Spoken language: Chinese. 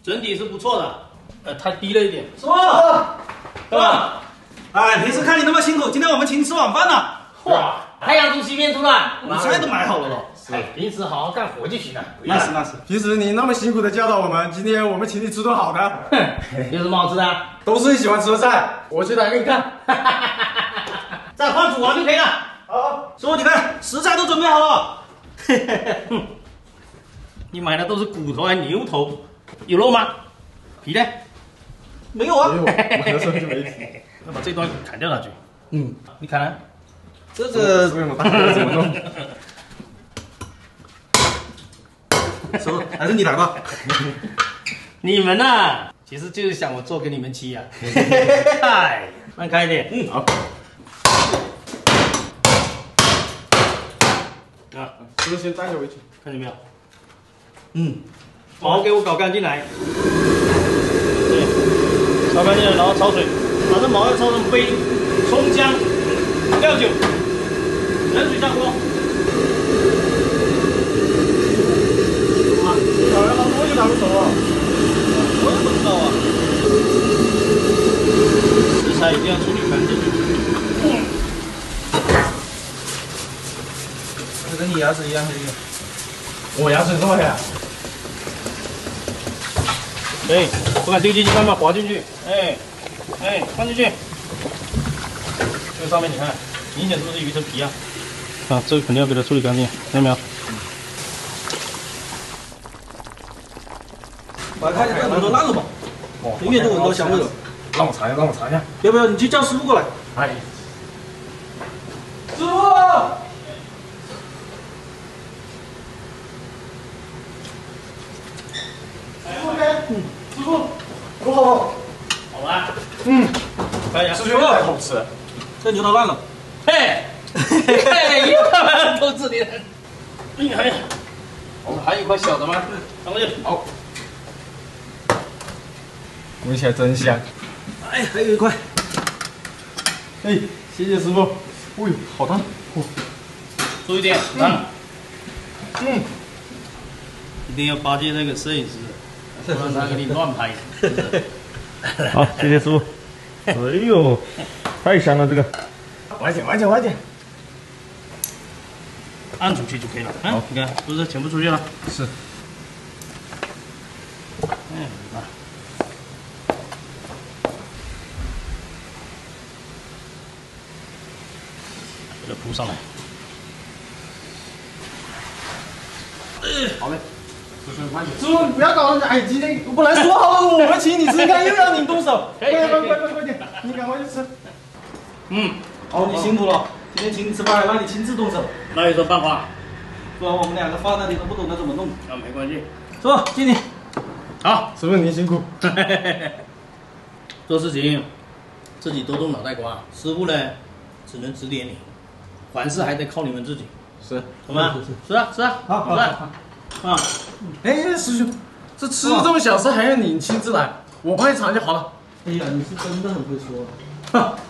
整体是不错的，太低了一点。 师傅， 对吧？ 哎，平时看你那么辛苦，今天我们请你吃晚饭呢。 哇，太阳从西边出来， 菜都买好了咯。 哎，平时好好干活就行了。 那是那是。 平时你那么辛苦的教导我们，今天我们请你吃顿好的。 哼，有什么好吃的？ 都是你喜欢吃的菜，我去打给你看。 再换煮完就可以了。 好， 师傅，你看食材都准备好了。 哼，你买的都是骨头还是牛头？有肉吗？皮呢？ 没有啊。 没有，买的时候就没皮。 那把这段砍掉下去。你砍了？ 这个为什么大哥怎么弄？ 师傅，还是你来吧。 你们呐，其实就是想我做给你们吃呀。哎，慢开一点。 好。 啊， 是不是先站着回去？ 看见没有？毛给我搞干净来。对，烧干净了，然后焯水，把这毛要焯成杯，葱姜、料酒，冷水下锅。 搞了好多就拿不熟啊！ 我也不知道啊。 食材一定要处理干净。 这跟你牙齿一样黑。 我牙齿这么黑啊？ 对，不敢丢进去，慢慢滑进去。哎，放进去。这个上面你看，明显是不是有一层皮啊？啊，这个肯定要给它处理干净，看见没有？ 把看见这都烂了吧？永远都闻到香味了。 让我尝一下，让我尝一下。 要不要你去叫师傅过来？ 哎， 师傅。 师傅，不好。 好吧。 哎呀，师兄太好吃。 这牛头烂了。 嘿，又他偷吃你的。哎呀，还有一块小的吗？拿过去。 好。闻起来真香。 哎，还有一块。 哎，谢谢师傅。哎呦，好烫。 注意点，一定要巴结那个摄影师，不然他给你乱拍。 好，谢谢师傅。哎呦，太香了这个。晚点，晚点，晚点。 按出去就可以了。好，你看，是不是全部出去了？ 是。 啊。给它铺上来。 好嘞。师傅，你不要搞了！哎，今天我本来说好了，我们请你吃，你看又让你动手。快点，快点，你赶快去吃。 好，你辛苦了。今天请你吃饭，还让你亲自动手。 那有什么办法？ 不然我们两个放那里都不懂得怎么弄。 那没关系。 师傅，敬你。 好， 师傅您辛苦。 做事情自己多动脑袋瓜，师傅呢只能指点你，凡事还得靠你们自己， 是， 懂吗？是啊，是啊， 好， 是啊。啊， 哎，师兄，这吃这么小事还要你亲自来，我帮你尝就好了。 哎呀，你是真的很会说。